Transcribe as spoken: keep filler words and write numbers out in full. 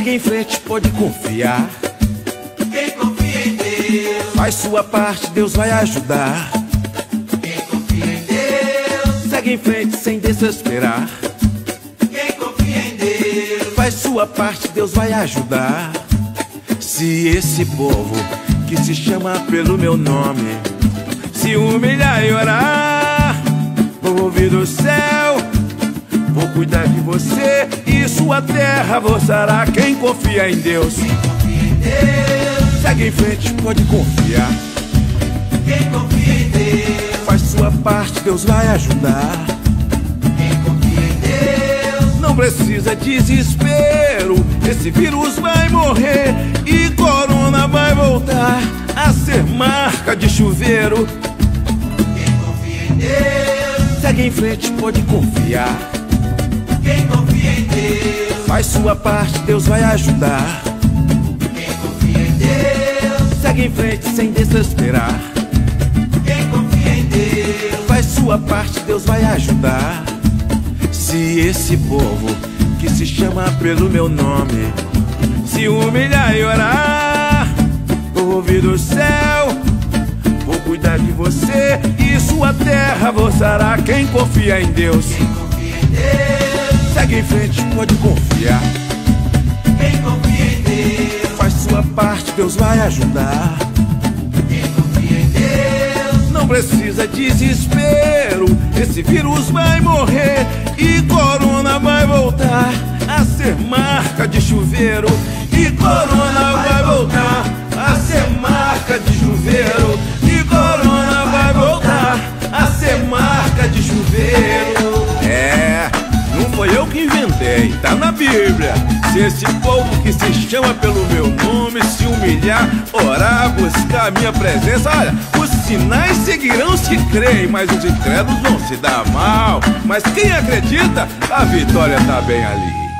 Segue em frente, pode confiar. Quem confia em Deus Faz sua parte, Deus vai ajudar. Quem confia em Deus Segue em frente sem desesperar. Quem confia em Deus Faz sua parte, Deus vai ajudar. Se esse povo que se chama pelo meu nome se humilhar e orar, vou ouvir do céu, vou cuidar de você e sua terra vou sarar. Quem confia em Deus Quem confia em Deus segue em frente, pode confiar. Quem confia em Deus Faz sua parte, Deus vai ajudar. Quem confia em Deus Não precisa desespero, esse vírus vai morrer e corona vai voltar a ser marca de chuveiro. Quem confia em Deus Segue em frente, pode confiar. Quem confia em Deus Faz sua parte, Deus vai ajudar. Quem confia em Deus Segue em frente sem desesperar. Quem confia em Deus Faz sua parte, Deus vai ajudar. Se esse povo que se chama pelo meu nome se humilhar e orar, vou ouvir do céu, vou cuidar de você e sua terra vou sarar. Quem confia em Deus Quem confia em Deus segue em frente, pode confiar. Quem confia em Deus Faz sua parte, Deus vai ajudar. Quem confia em Deus Não precisa desespero, esse vírus vai morrer e corona vai voltar a ser marca de chuveiro. E corona vai voltar a ser marca de chuveiro. E corona vai voltar a ser marca de chuveiro. É, não foi eu que inventei, tá na Bíblia. Se esse povo que se chama pelo meu nome se humilhar, orar, buscar a minha presença, olha, os sinais seguirão se creem, mas os incrédulos vão se dar mal. Mas quem acredita, a vitória tá bem ali.